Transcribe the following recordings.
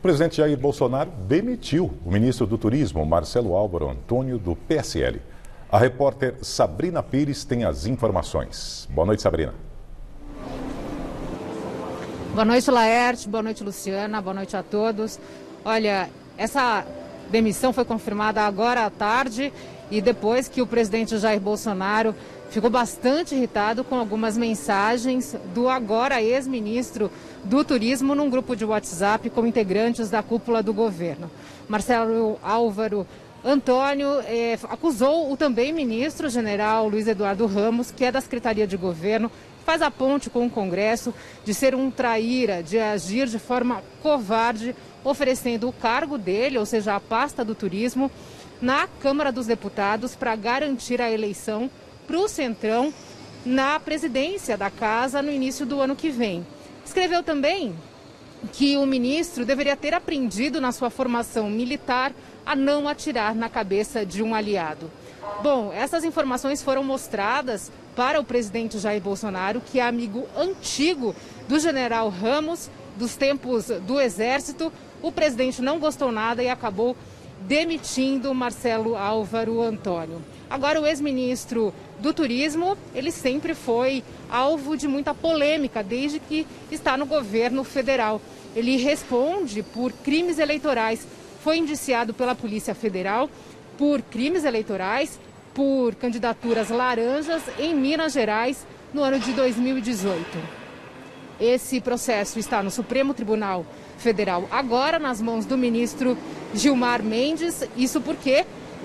presidente Jair Bolsonaro demitiu o ministro do Turismo, Marcelo Álvaro Antônio, do PSL. A repórter Sabrina Pires tem as informações. Boa noite, Sabrina. Boa noite, Laerte. Boa noite, Luciana. Boa noite a todos. Olha, essa demissão foi confirmada agora à tarde e depois que o presidente Jair Bolsonaro ficou bastante irritado com algumas mensagens do agora ex-ministro do Turismo num grupo de WhatsApp com integrantes da cúpula do governo. Marcelo Álvaro Antônio acusou o também ministro general Luiz Eduardo Ramos, que é da Secretaria de Governo, faz a ponte com o Congresso, de ser um traíra, de agir de forma covarde, oferecendo o cargo dele, ou seja, a pasta do turismo, na Câmara dos Deputados para garantir a eleição para o Centrão na presidência da casa no início do ano que vem. Escreveu também que o ministro deveria ter aprendido na sua formação militar a não atirar na cabeça de um aliado. Bom, essas informações foram mostradas para o presidente Jair Bolsonaro, que é amigo antigo do general Ramos, dos tempos do Exército. O presidente não gostou nada e acabou demitindo Marcelo Álvaro Antônio. Agora, o ex-ministro do Turismo, ele sempre foi alvo de muita polêmica desde que está no governo federal. Ele responde por crimes eleitorais. Foi indiciado pela Polícia Federal por crimes eleitorais, por candidaturas laranjas em Minas Gerais no ano de 2018. Esse processo está no Supremo Tribunal Federal agora, nas mãos do ministro Gilmar Mendes, isso porque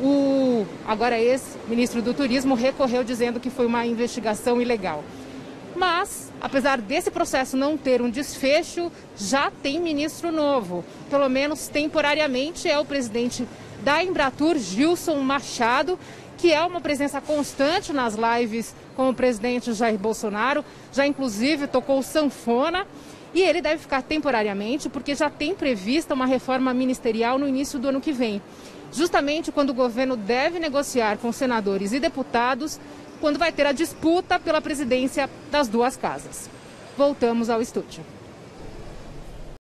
o agora ex-ministro do Turismo recorreu dizendo que foi uma investigação ilegal. Mas, apesar desse processo não ter um desfecho, já tem ministro novo. Pelo menos temporariamente é o presidente da Embratur, Gilson Machado, que é uma presença constante nas lives com o presidente Jair Bolsonaro, já inclusive tocou sanfona. E ele deve ficar temporariamente porque já tem prevista uma reforma ministerial no início do ano que vem. Justamente quando o governo deve negociar com senadores e deputados, quando vai ter a disputa pela presidência das duas casas. Voltamos ao estúdio.